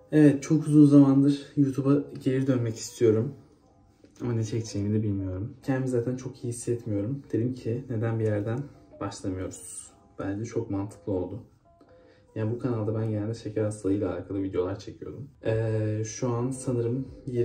Evet, çok uzun zamandır YouTube'a geri dönmek istiyorum. Ama ne çekeceğimi de bilmiyorum. Kendimi zaten çok iyi hissetmiyorum. Dedim ki neden bir yerden başlamıyoruz? Bence çok mantıklı oldu. Yani bu kanalda ben genelde şeker hastalığıyla alakalı videolar çekiyordum. Şu an sanırım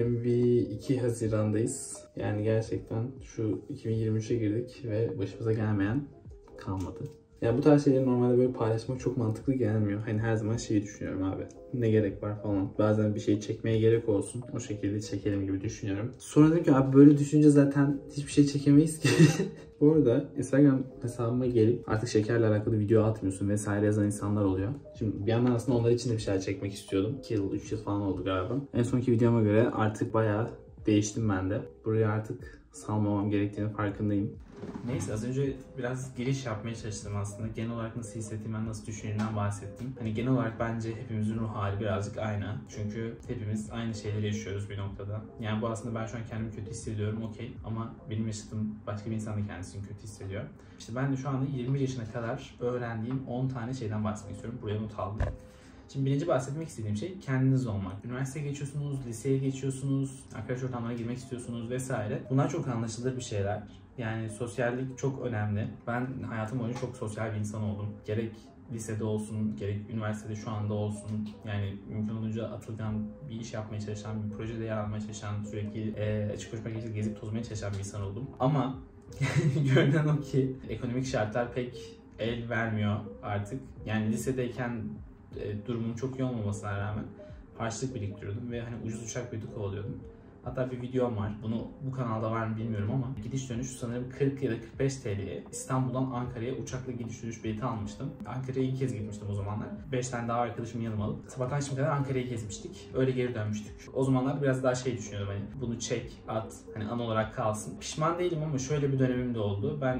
22 Haziran'dayız. Yani gerçekten şu 2023'e girdik ve başımıza gelmeyen kalmadı. Ya bu tarz şeyleri normalde böyle paylaşmak çok mantıklı gelmiyor. Hani her zaman şeyi düşünüyorum abi. Ne gerek var falan. Bazen bir şey çekmeye gerek olsun. O şekilde çekelim gibi düşünüyorum. Sonra dedim ki abi böyle düşünce zaten hiçbir şey çekemeyiz ki. Bu arada Instagram hesabıma gelip artık şekerle alakalı video atmıyorsun vesaire yazan insanlar oluyor. Şimdi bir yandan aslında onlar için de bir şeyler çekmek istiyordum. 2 yıl, 3 yıl falan oldu galiba. En sonki videoma göre artık bayağı değiştim ben de. Buraya artık salmamam gerektiğini farkındayım. Neyse, az önce biraz giriş yapmaya çalıştım aslında. Genel olarak nasıl hissettiğimden, nasıl düşündüğümden bahsettim. Hani genel olarak bence hepimizin ruh hali birazcık aynı. Çünkü hepimiz aynı şeyleri yaşıyoruz bir noktada. Yani bu aslında ben şu an kendimi kötü hissediyorum, okey. Ama benim yaşadığım başka bir insan da kendisini kötü hissediyor. İşte ben de şu anda 21 yaşına kadar öğrendiğim 10 tane şeyden bahsetmek istiyorum. Buraya not aldım. Şimdi birinci bahsetmek istediğim şey kendiniz olmak. Üniversiteye geçiyorsunuz, liseye geçiyorsunuz, arkadaş ortamlarına girmek istiyorsunuz vesaire. Bunlar çok anlaşılır bir şeyler. Yani sosyallik çok önemli. Ben hayatım boyunca çok sosyal bir insan oldum. Gerek lisede olsun, gerek üniversitede şu anda olsun. Yani mümkün olunca atılgan bir iş yapmaya çalışan, bir projede yer almaya çalışan, sürekli açık konuşmak için gezip tozmaya çalışan bir insan oldum. Ama görünen o ki ekonomik şartlar pek el vermiyor artık. Yani lisedeyken durumum çok iyi olmamasına rağmen harçlık biriktiriyordum ve hani ucuz uçak bileti kovalıyordum. Hatta bir videom var. Bunu bu kanalda var mı bilmiyorum ama gidiş dönüş sanırım 40 ya da 45 TL'ye İstanbul'dan Ankara'ya uçakla gidiş dönüş bileti almıştım. Ankara'ya ilk kez gitmiştim o zamanlar. 5 tane daha arkadaşımı yanıma alıp sabahtan akşama kadar Ankara'yı gezmiştik. Öyle geri dönmüştük. O zamanlar biraz daha şey düşünüyordum, hani bunu çek, at, hani an olarak kalsın. Pişman değilim ama şöyle bir dönemim de oldu. Ben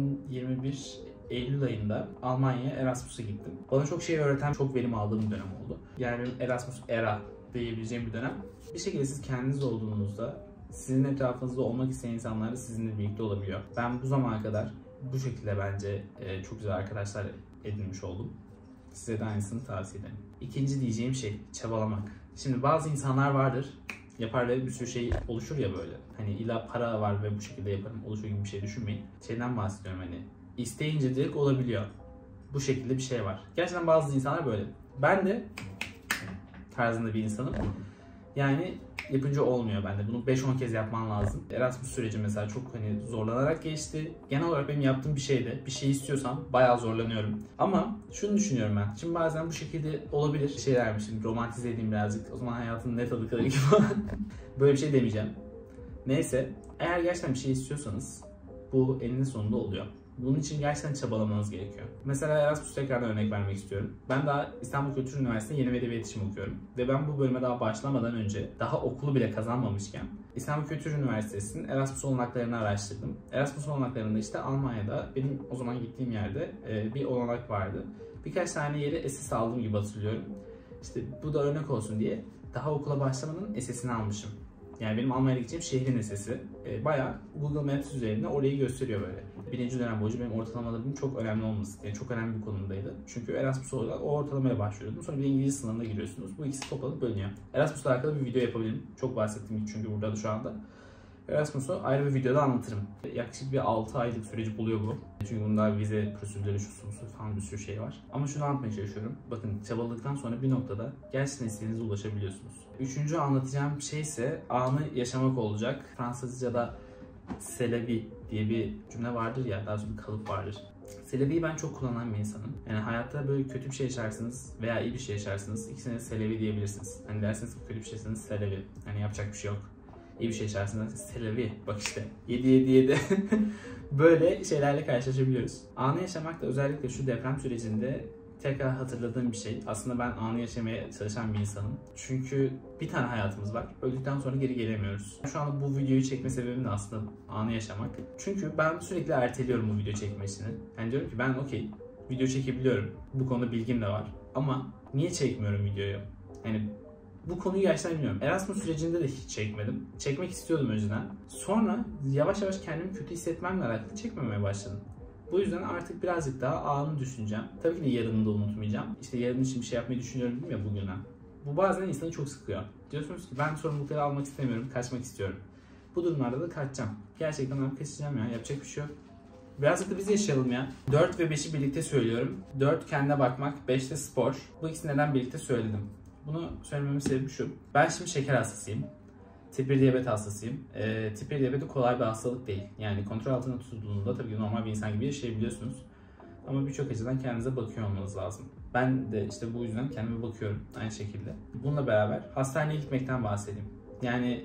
2021 Eylül ayında Almanya'ya Erasmus'a gittim. Bana çok şey öğreten, çok verim aldığım bir dönem oldu. Yani benim Erasmus era diyebileceğim bir dönem. Bir şekilde siz kendiniz olduğunuzda, sizin etrafınızda olmak isteyen insanlar da sizinle birlikte olabiliyor. Ben bu zamana kadar bu şekilde bence çok güzel arkadaşlar edinmiş oldum. Size de aynısını tavsiye ederim. İkinci diyeceğim şey, çabalamak. Şimdi bazı insanlar vardır, yapar ve bir sürü şey oluşur ya böyle. Hani illa para var ve bu şekilde yaparım oluşur gibi bir şey düşünmeyin. Şeyden bahsediyorum, hani isteyince direkt olabiliyor. Bu şekilde bir şey var. Gerçekten bazı insanlar böyle. Ben de tarzında bir insanım. Yani yapınca olmuyor bende. Bunu 5-10 kez yapman lazım. Erasmus süreci mesela çok hani zorlanarak geçti. Genel olarak benim yaptığım bir şeydi. Bir şey istiyorsam bayağı zorlanıyorum. Ama şunu düşünüyorum ben. Şimdi bazen bu şekilde olabilir. Şeylermiş, şimdi romantize edeyim birazcık. O zaman hayatın ne tadı kalır gibi falan. Böyle bir şey demeyeceğim. Neyse. Eğer gerçekten bir şey istiyorsanız bu eninde sonunda oluyor. Bunun için gerçekten çabalamanız gerekiyor. Mesela Erasmus tekrardan örnek vermek istiyorum. Ben daha İstanbul Kültür Üniversitesi'nde Yeni Medya ve İletişim okuyorum. Ve ben bu bölüme daha başlamadan önce, daha okulu bile kazanmamışken İstanbul Kültür Üniversitesi'nin Erasmus olanaklarını araştırdım. Erasmus olanaklarında işte Almanya'da, benim o zaman gittiğim yerde bir olanak vardı. Birkaç tane yeri SS aldığım gibi hatırlıyorum. İşte bu da örnek olsun diye daha okula başlamadan SS'ini almışım. Yani benim Almanya'ya gideceğim şehrin sesi. Bayağı Google Maps üzerinde orayı gösteriyor böyle. Birinci dönem boyunca benim ortalamalarımın çok önemli olması, yani çok önemli bir konumdaydı. Çünkü Erasmus olarak o ortalamaya başvuruyordum. Sonra bir de İngilizce sınavına giriyorsunuz. Bu ikisi toplanıp bölünüyor. Erasmus'la alakalı bir video yapabilirim. Çok bahsettim çünkü burada da şu anda. Erasmus'u ayrı bir videoda anlatırım. Yaklaşık bir 6 aylık süreci buluyor bu. Çünkü bunda vize prosedürleri, şu falan bir sürü şey var. Ama şunu anlatmaya çalışıyorum. Bakın, çabaladıktan sonra bir noktada gerçekten istediğinize ulaşabiliyorsunuz. Üçüncü anlatacağım şey ise anı yaşamak olacak. Fransızca'da c'est la vie diye bir cümle vardır ya, daha doğrusu bir kalıp vardır. C'est la vie ben çok kullanan bir insanım. Yani hayatta böyle kötü bir şey yaşarsınız veya iyi bir şey yaşarsınız, İkisine de c'est la vie diyebilirsiniz. Hani dersiniz ki kötü bir şeysiniz, c'est la vie. Hani yapacak bir şey yok. İyi bir şey içerisinde selevi, bak işte 7 böyle şeylerle karşılaşabiliyoruz. Anı yaşamak da özellikle şu deprem sürecinde tekrar hatırladığım bir şey. Aslında ben anı yaşamaya çalışan bir insanım. Çünkü bir tane hayatımız var. Öldükten sonra geri gelemiyoruz. Şu anda bu videoyu çekme sebebim de aslında anı yaşamak. Çünkü ben sürekli erteliyorum bu video çekmesini. Yani diyorum ki ben okey, video çekebiliyorum. Bu konuda bilgim de var. Ama niye çekmiyorum videoyu? Yani bu konuyu gerçekten bilmiyorum. Erasmus sürecinde de hiç çekmedim. Çekmek istiyordum önceden. Sonra yavaş yavaş kendimi kötü hissetmemle alakalı çekmemeye başladım. Bu yüzden artık birazcık daha anı düşüneceğim. Tabii ki de yarını da unutmayacağım. İşte yarın için bir şey yapmayı düşünüyorum dedim ya bugünden. Bu bazen insanı çok sıkıyor. Diyorsunuz ki ben sorumlulukları almak istemiyorum, kaçmak istiyorum. Bu durumlarda da kaçacağım. Gerçekten ben kaçacağım ya, yapacak bir şey yok. Birazcık da biz yaşayalım ya. 4 ve 5'i birlikte söylüyorum. 4 kendine bakmak, 5'te spor. Bu ikisi neden birlikte söyledim? Bunu söylememin sebebi şu. Ben şimdi şeker hastasıyım. Tip 1 diyabet hastasıyım. Tip 1 diyabeti kolay bir hastalık değil. Yani kontrol altında tutulduğunda tabii ki normal bir insan gibi yaşayabiliyorsunuz. Ama birçok açıdan kendinize bakıyor olmanız lazım. Ben de işte bu yüzden kendime bakıyorum aynı şekilde. Bununla beraber hastaneye gitmekten bahsedeyim. Yani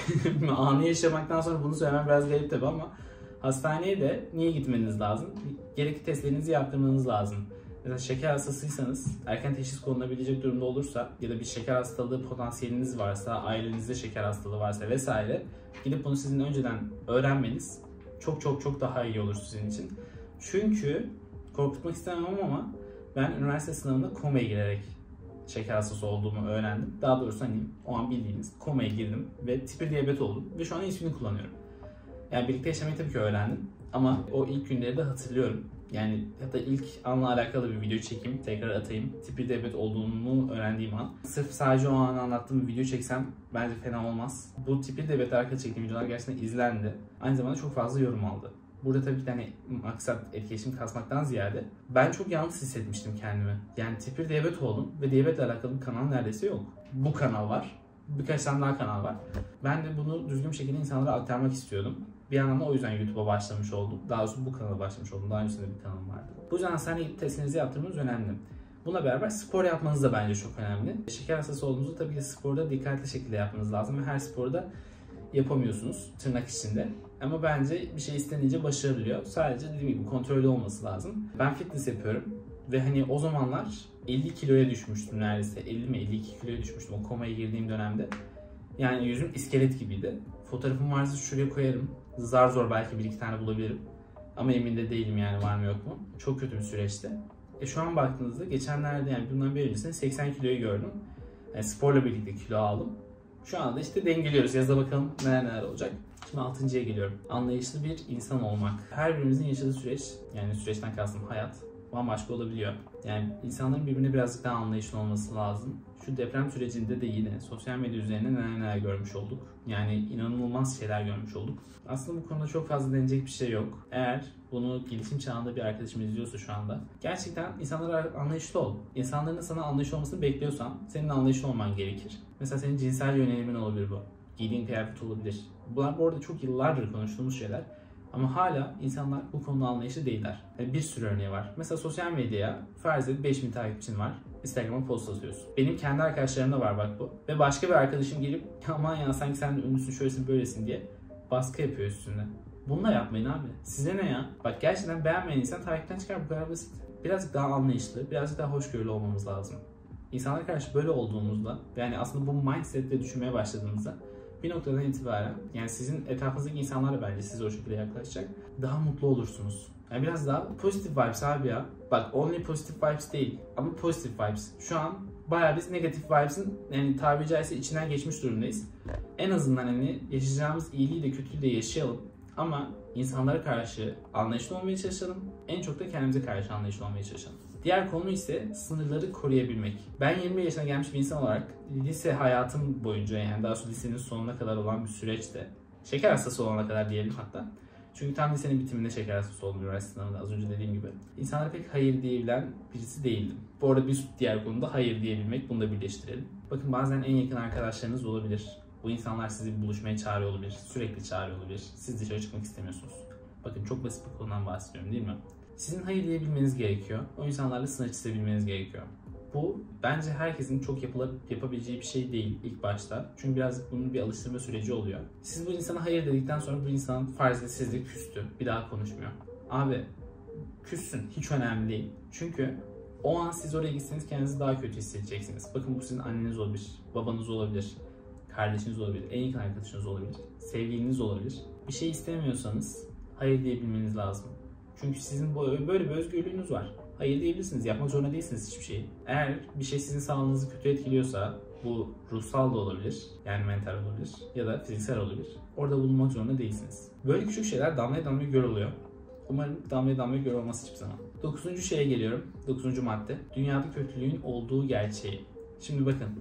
anı yaşamaktan sonra bunu söylemem biraz garip tabii ama hastaneye de niye gitmeniz lazım? Gerekli testlerinizi yaptırmanız lazım. Mesela şeker hastasıysanız, erken teşhis konulabilecek durumda olursa ya da bir şeker hastalığı potansiyeliniz varsa, ailenizde şeker hastalığı varsa vesaire, gidip bunu sizin önceden öğrenmeniz çok daha iyi olur sizin için. Çünkü korkutmak istemem ama ben üniversite sınavında komaya girerek şeker hastası olduğumu öğrendim. Daha doğrusu hani o an bildiğiniz komaya girdim ve tip 1 diyabet oldum ve şu an insulin kullanıyorum. Yani birlikte yaşamayı tabii ki öğrendim ama o ilk günleri de hatırlıyorum. Yani hatta ilk anla alakalı bir video çekeyim, tekrar atayım. Tip 1 diyabet olduğunu öğrendiğim an. Sırf sadece o an anlattığım bir video çeksem bence fena olmaz. Bu tip 1 diyabet arka çektiğim videolar gerçekten izlendi. Aynı zamanda çok fazla yorum aldı. Burada tabii ki hani maksat etkileşim kasmaktan ziyade ben çok yalnız hissetmiştim kendimi. Yani tip 1 diyabet oldum ve diyabetle alakalı bir kanal neredeyse yok. Bu kanal var. Birkaç tane daha kanal var. Ben de bunu düzgün bir şekilde insanlara aktarmak istiyordum. Bir yandan da o yüzden YouTube'a başlamış oldum. Daha doğrusu bu kanala başlamış oldum. Daha öncesinde bir kanalım vardı. Bu yüzden hastaneye gidip testinizi yaptırmanız önemli. Buna beraber spor yapmanız da bence çok önemli. Şeker hastası olduğunuzda tabii ki sporda dikkatli şekilde yapmanız lazım ve her sporda yapamıyorsunuz tırnak içinde. Ama bence bir şey istenince başarılıyor. Sadece dediğim gibi kontrollü olması lazım. Ben fitness yapıyorum ve hani o zamanlar 50 kiloya düşmüştüm neredeyse. 50 mi 52 kiloya düşmüştüm o komaya girdiğim dönemde. Yani yüzüm iskelet gibiydi. Fotoğrafım varsa şuraya koyarım. Zar zor belki bir iki tane bulabilirim. Ama emin de değilim yani var mı yok mu. Çok kötü bir süreçti. Şu an baktığınızda geçenlerde yani bundan bir öncesinde 80 kiloyu gördüm. Yani sporla birlikte kilo aldım. Şu anda işte dengeliyoruz. Yazda bakalım neler olacak. Şimdi 6.'ya geliyorum. Anlayışlı bir insan olmak. Her birimizin yaşadığı süreç, yani süreçten kastım hayat, bambaşka olabiliyor. Yani insanların birbirine birazcık daha anlayışlı olması lazım. Şu deprem sürecinde de yine sosyal medya üzerine neler görmüş olduk. Yani inanılmaz şeyler görmüş olduk. Aslında bu konuda çok fazla denecek bir şey yok. Eğer bunu gelişim çağında bir arkadaşım izliyorsa şu anda, gerçekten insanlara anlayışlı ol. İnsanların sana anlayışlı olmasını bekliyorsan senin anlayışlı olman gerekir. Mesela senin cinsel yönelimin olabilir bu. Giydiğin kıyafet olabilir. Bunlar bu arada çok yıllardır konuştuğumuz şeyler. Ama hala insanlar bu konuda anlayışlı değiller. Yani bir sürü örneği var. Mesela sosyal medyaya farz et 5000 takipçin var. Instagram'a post atıyorsun. Benim kendi arkadaşlarımda var bak bu. Ve başka bir arkadaşım gelip aman ya sanki sen de ünlüsün şöylesin böylesin diye baskı yapıyor üstüne. Bunu da yapmayın abi. Size ne ya? Bak gerçekten beğenmeyen insan takipten çıkar, bu kadar basit. Birazcık daha anlayışlı, birazcık daha hoşgörülü olmamız lazım. İnsanlara karşı böyle olduğumuzda, yani aslında bu mindsetle düşünmeye başladığımızda bir noktadan itibaren yani sizin etrafınızdaki insanlar da bence size o şekilde yaklaşacak. Daha mutlu olursunuz. Yani biraz daha pozitif vibes abi ya. Bak only positive vibes değil ama positive vibes. Şu an bayağı biz negatif vibes'in yani tabiri caizse içinden geçmiş durumdayız. En azından hani yaşayacağımız iyiliği de kötülüğü de yaşayalım. Ama insanlara karşı anlayışlı olmaya çalışalım. En çok da kendimize karşı anlayışlı olmaya çalışalım. Diğer konu ise sınırları koruyabilmek. Ben 20 yaşına gelmiş bir insan olarak lise hayatım boyunca yani daha sonra lisenin sonuna kadar olan bir süreçte şeker hastası olana kadar diyelim hatta. Çünkü tam lisenin bitiminde şeker hastası oldum üniversite sınavında az önce dediğim gibi. İnsanlara pek hayır diyebilen birisi değildim. Bu arada bir diğer konuda hayır diyebilmek, bunu da birleştirelim. Bakın bazen en yakın arkadaşlarınız olabilir. Bu insanlar sizi buluşmaya çağırıyor olabilir, sürekli çağırıyor olabilir. Siz dışarı çıkmak istemiyorsunuz. Bakın çok basit bir konudan bahsediyorum değil mi? Sizin hayır diyebilmeniz gerekiyor. O insanlarla sınır çizebilmeniz gerekiyor. Bu bence herkesin çok yapabileceği bir şey değil ilk başta. Çünkü birazcık bunun bir alıştırma süreci oluyor. Siz bu insana hayır dedikten sonra bu insan farz et sizle küstü. Bir daha konuşmuyor. Abi küssün. Hiç önemli değil. Çünkü o an siz oraya gitseniz kendinizi daha kötü hissedeceksiniz. Bakın bu sizin anneniz olabilir, babanız olabilir, kardeşiniz olabilir, en yakın arkadaşınız olabilir, sevgiliniz olabilir. Bir şey istemiyorsanız hayır diyebilmeniz lazım. Çünkü sizin böyle bir özgürlüğünüz var. Hayır diyebilirsiniz. Yapmak zorunda değilsiniz hiçbir şeyi. Eğer bir şey sizin sağlığınızı kötü etkiliyorsa bu ruhsal da olabilir. Yani mental olabilir. Ya da fiziksel olabilir. Orada bulunmak zorunda değilsiniz. Böyle küçük şeyler damlaya damlaya göl oluyor. Umarım damlaya damlaya göl olmaz hiçbir zaman. 9. şeye geliyorum. 9. madde. Dünyada kötülüğün olduğu gerçeği. Şimdi bakın.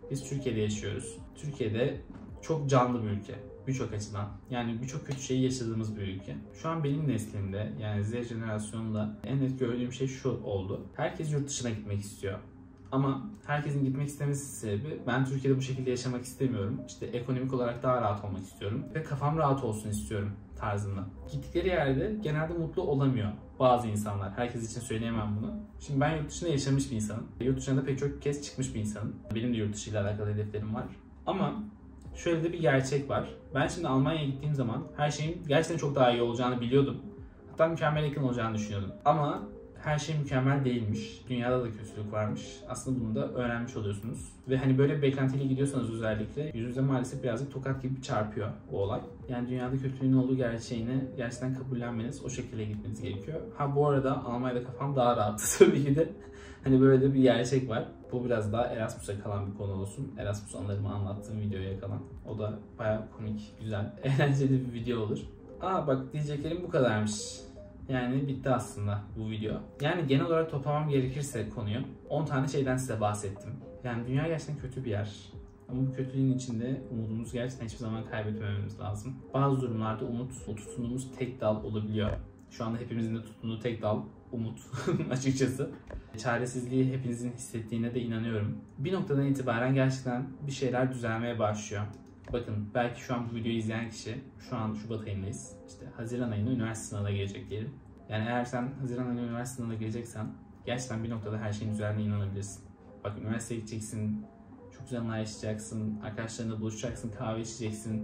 Biz Türkiye'de yaşıyoruz. Türkiye'de çok canlı bir ülke. Birçok açıdan. Yani birçok kötü şeyi yaşadığımız bir ülke. Şu an benim neslimde, yani Z jenerasyonunda en net gördüğüm şey şu oldu. Herkes yurt dışına gitmek istiyor. Ama herkesin gitmek istemesi sebebi, ben Türkiye'de bu şekilde yaşamak istemiyorum. İşte ekonomik olarak daha rahat olmak istiyorum ve kafam rahat olsun istiyorum tarzında. Gittikleri yerde genelde mutlu olamıyor bazı insanlar. Herkes için söyleyemem bunu. Şimdi ben yurt dışında yaşamış bir insanım. Yurt dışına da pek çok kez çıkmış bir insanım. Benim de yurt dışı ile alakalı hedeflerim var. Ama şöyle de bir gerçek var. Ben şimdi Almanya'ya gittiğim zaman her şeyin gerçekten çok daha iyi olacağını biliyordum. Hatta mükemmel yakın olacağını düşünüyordum. Ama her şey mükemmel değilmiş. Dünyada da kötülük varmış. Aslında bunu da öğrenmiş oluyorsunuz. Ve hani böyle bir beklentiyle gidiyorsanız özellikle yüzünüze maalesef birazcık tokat gibi çarpıyor bu olay. Yani dünyada kötülüğün olduğu gerçeğini gerçekten kabullenmeniz, o şekilde gitmeniz gerekiyor. Ha bu arada Almanya'da kafam daha rahattı tabii ki de. Hani böyle de bir gerçek var. Bu biraz daha Erasmus'a kalan bir konu olsun. Erasmus anılarımı anlattığım videoya kalan. O da bayağı komik, güzel, eğlenceli bir video olur. Bak diyeceklerim bu kadarmış. Yani bitti aslında bu video. Yani genel olarak toplamam gerekirse konuyu 10 tane şeyden size bahsettim. Yani dünya gerçekten kötü bir yer. Ama bu kötülüğün içinde umudumuzu gerçekten hiçbir zaman kaybetmememiz lazım. Bazı durumlarda umut, o tutunduğumuz tek dal olabiliyor. Şu anda hepimizin de tutunduğu tek dal umut açıkçası. Çaresizliği hepinizin hissettiğine de inanıyorum. Bir noktadan itibaren gerçekten bir şeyler düzelmeye başlıyor. Bakın belki şu an bu videoyu izleyen kişi, şu an Şubat ayındayız. İşte Haziran ayında üniversite sınavına girecek diyelim. Yani eğer sen Haziran ayında üniversite sınavına gireceksen gerçekten bir noktada her şeyin düzeldiğine inanabilirsin. Bak üniversiteye gideceksin, çok güzel anlar yaşayacaksın, arkadaşlarınla buluşacaksın, kahve içeceksin.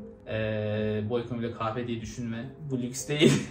Bu ekonomide kahve diye düşünme, bu lüks değil.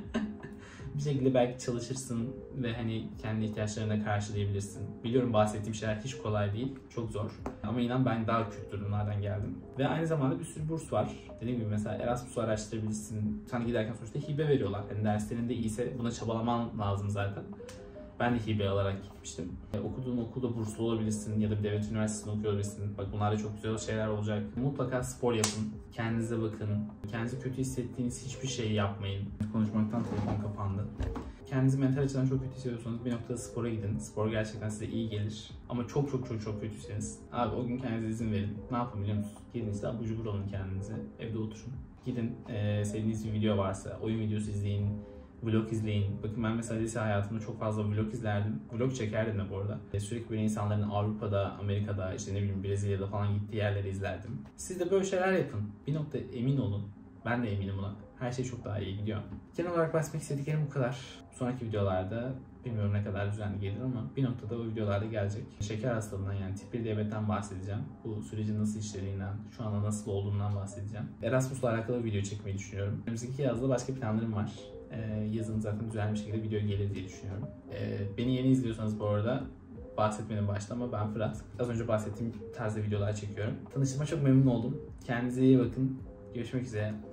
Bir şekilde belki çalışırsın ve hani kendi ihtiyaçlarını da karşılayabilirsin. Biliyorum bahsettiğim şeyler hiç kolay değil, çok zor. Ama inan ben daha kötü durumlardan geldim. Ve aynı zamanda bir sürü burs var. Dediğim gibi mesela Erasmus'u araştırabilirsin. Sana giderken sonuçta hibe veriyorlar. Yani derslerin de iyiyse buna çabalaman lazım zaten. Ben de hibe alarak gitmiştim. Okuduğun okulda burslu olabilirsin ya da bir devlet üniversitesinde okuyor olabilirsin. Bak bunlar da çok güzel şeyler olacak. Mutlaka spor yapın. Kendinize bakın. Kendinizi kötü hissettiğiniz hiçbir şey yapmayın. Konuşmaktan telefon kapandı. Kendinizi mental açıdan çok kötü hissediyorsanız bir noktada spora gidin. Spor gerçekten size iyi gelir. Ama çok kötüyseniz abi o gün kendinize izin verin. Ne yapın biliyor musunuz? Gidin işte abur cubur alın kendinize. Evde oturun. Gidin sevdiğiniz bir video varsa oyun videosu izleyin. Vlog izleyin. Bakın ben mesela lise hayatımda çok fazla vlog izlerdim. Vlog çekerdim de bu arada. Sürekli böyle insanların Avrupa'da, Amerika'da, işte ne bileyim Brezilya'da falan gittiği yerleri izlerdim. Siz de böyle şeyler yapın. Bir nokta emin olun. Ben de eminim buna. Her şey çok daha iyi gidiyor. Genel olarak bahsetmek istediklerim bu kadar. Sonraki videolarda bilmiyorum ne kadar düzenli gelir ama bir noktada o videolarda gelecek. Şeker hastalığından yani tip 1 diyabetten bahsedeceğim. Bu sürecin nasıl işlediğinden, şu anda nasıl olduğundan bahsedeceğim. Erasmus'la alakalı bir video çekmeyi düşünüyorum. Önümüzdeki yazda başka planlarım var. Yazın zaten düzenli bir şekilde video gelir diye düşünüyorum. Beni yeni izliyorsanız bu arada bahsetmenin başta ama ben Fırat. Az önce bahsettiğim tarzda videolar çekiyorum. Tanıştığıma çok memnun oldum. Kendinize iyi bakın. Görüşmek üzere.